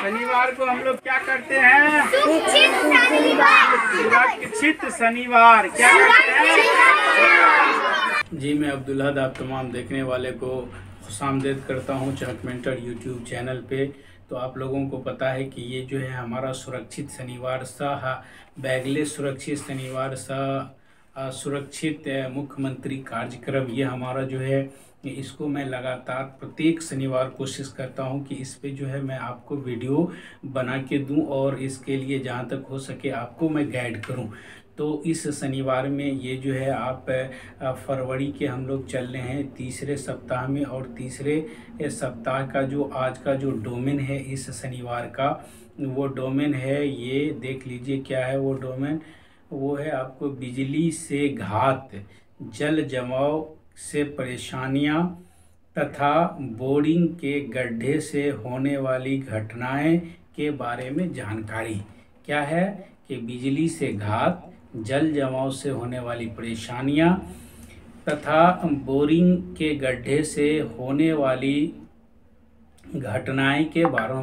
शनिवार को हम लोग क्या करते हैं? सुरक्षित शनिवार क्या करते हैं? जी, मैं अब्दुल हद आप तमाम देखने वाले को खुशामदीद करता हूँ चहकमेंटर यूट्यूब चैनल पे। तो आप लोगों को पता है कि ये जो है हमारा सुरक्षित शनिवार बैगले सुरक्षित शनिवार सुरक्षित मुख्यमंत्री कार्यक्रम, ये हमारा जो है इसको मैं लगातार प्रत्येक शनिवार कोशिश करता हूं कि इस पे जो है मैं आपको वीडियो बना के दूं और इसके लिए जहां तक हो सके आपको मैं गाइड करूं। तो इस शनिवार में ये जो है आप फरवरी के हम लोग चल रहे हैं तीसरे सप्ताह में, और तीसरे सप्ताह का जो आज का जो डोमेन है इस शनिवार का, वो डोमेन है, ये देख लीजिए क्या है वो डोमेन। वो है आपको बिजली से घात, जल जमाव से परेशानियां तथा बोरिंग के गड्ढे से होने वाली घटनाएं के बारे में जानकारी। क्या है कि बिजली से घात, जल जमाव से होने वाली परेशानियां तथा बोरिंग के गड्ढे से होने वाली घटनाओं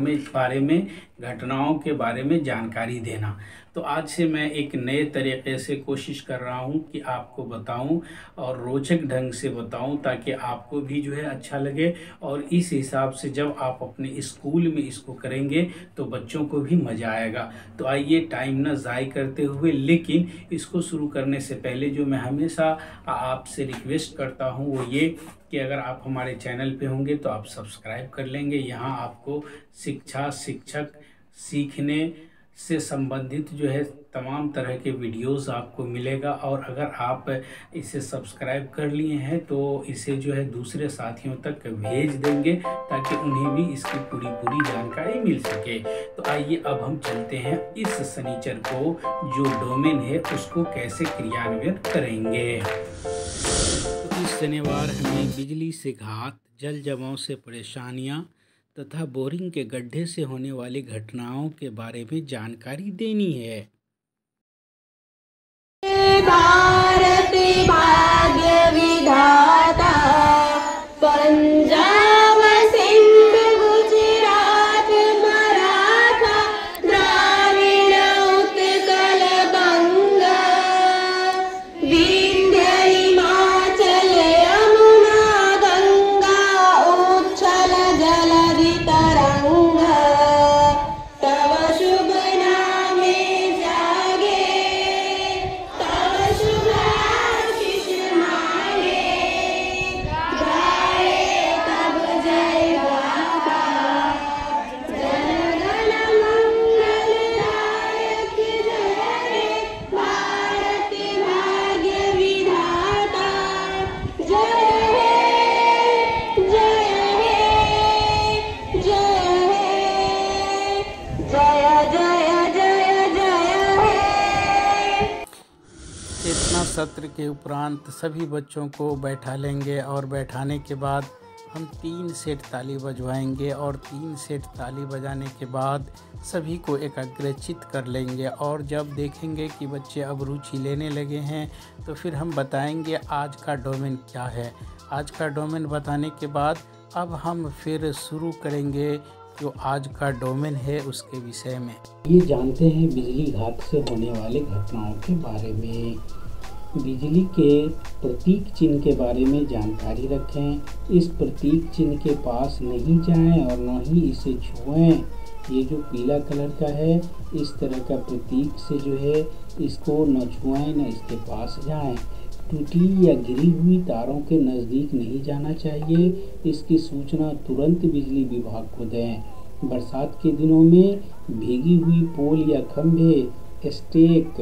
के बारे में जानकारी देना। तो आज से मैं एक नए तरीके से कोशिश कर रहा हूं कि आपको बताऊं और रोचक ढंग से बताऊं, ताकि आपको भी जो है अच्छा लगे, और इस हिसाब से जब आप अपने स्कूल में इसको करेंगे तो बच्चों को भी मज़ा आएगा। तो आइए टाइम ना ज़ाय करते हुए, लेकिन इसको शुरू करने से पहले जो मैं हमेशा आपसे रिक्वेस्ट करता हूं वो ये कि अगर आप हमारे चैनल पे होंगे तो आप सब्सक्राइब कर लेंगे। यहाँ आपको शिक्षक सीखने से संबंधित जो है तमाम तरह के वीडियोस आपको मिलेगा, और अगर आप इसे सब्सक्राइब कर लिए हैं तो इसे जो है दूसरे साथियों तक भेज देंगे ताकि उन्हें भी इसकी पूरी जानकारी मिल सके। तो आइए अब हम चलते हैं इस शनिचर को जो डोमेन है उसको कैसे क्रियान्वित करेंगे। तो इस शनिवार हमें बिजली से घात, जल जमाव से परेशानियां तथा बोरिंग के गड्ढे से होने वाली घटनाओं के बारे में जानकारी देनी है। भारत भाग्य विधाता, पंजाब सिंध गुजरात मराठा द्राविड़ उत्कल बंगा, विंध्य हिमाचल यमुना गंगा उच्छल जलधि तरंगा, तव शुभ नामे जागे, तव शुभ आशीष मांगे, गाए तब जय गाथा, जन गण मंगलदायक जय हे भारत भाग्य विधाता, जय हे जय हे जय हे, जय जय जय जय हे। चेतना सत्र के उपरांत सभी बच्चों को बैठा लेंगे और बैठाने के बाद हम 3 सेट ताली बजवाएंगे, और 3 सेट ताली बजाने के बाद सभी को एकाग्रचित कर लेंगे, और जब देखेंगे कि बच्चे अब रुचि लेने लगे हैं तो फिर हम बताएंगे आज का डोमेन क्या है। आज का डोमेन बताने के बाद अब हम फिर शुरू करेंगे जो आज का डोमेन है उसके विषय में। ये जानते हैं बिजली घात से होने वाले घटनाओं के बारे में। बिजली के प्रतीक चिन्ह के बारे में जानकारी रखें। इस प्रतीक चिन्ह के पास नहीं जाएं और न ही इसे छुएं। ये जो पीला कलर का है, इस तरह का प्रतीक से जो है इसको न छुएं न इसके पास जाएं। टूटी या गिरी हुई तारों के नज़दीक नहीं जाना चाहिए। इसकी सूचना तुरंत बिजली विभाग को दें। बरसात के दिनों में भीगी हुई पोल या खंभे, स्टेक,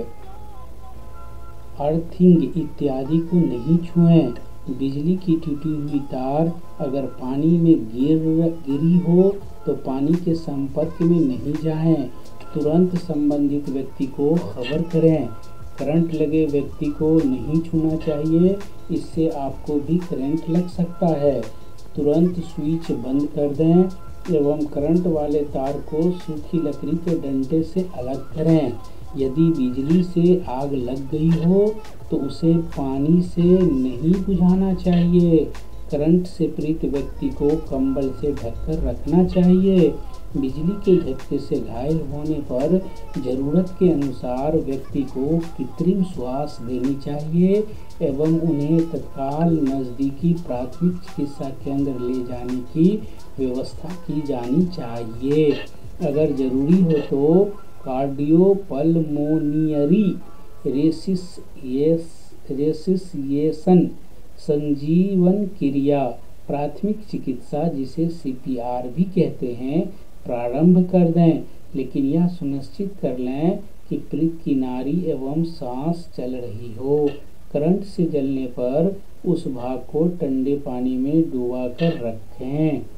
अर्थिंग इत्यादि को नहीं छुएं। बिजली की टूटी हुई तार अगर पानी में गिरी हो तो पानी के संपर्क में नहीं जाएं। तुरंत संबंधित व्यक्ति को खबर करें। करंट लगे व्यक्ति को नहीं छूना चाहिए, इससे आपको भी करंट लग सकता है। तुरंत स्विच बंद कर दें एवं करंट वाले तार को सूखी लकड़ी के डंडे से अलग करें। यदि बिजली से आग लग गई हो तो उसे पानी से नहीं बुझाना चाहिए। करंट से पीड़ित व्यक्ति को कंबल से ढककर रखना चाहिए। बिजली के झटके से घायल होने पर जरूरत के अनुसार व्यक्ति को कृत्रिम श्वास देनी चाहिए एवं उन्हें तत्काल नज़दीकी प्राथमिक चिकित्सा केंद्र ले जाने की व्यवस्था की जानी चाहिए। अगर जरूरी हो तो कार्डियोपल्मोनियरी रेसिसिएशन संजीवन क्रिया प्राथमिक चिकित्सा जिसे CPR भी कहते हैं प्रारंभ कर दें, लेकिन यह सुनिश्चित कर लें कि पृक्ष की नाड़ी एवं सांस चल रही हो। करंट से जलने पर उस भाग को ठंडे पानी में डुबा कर रखें।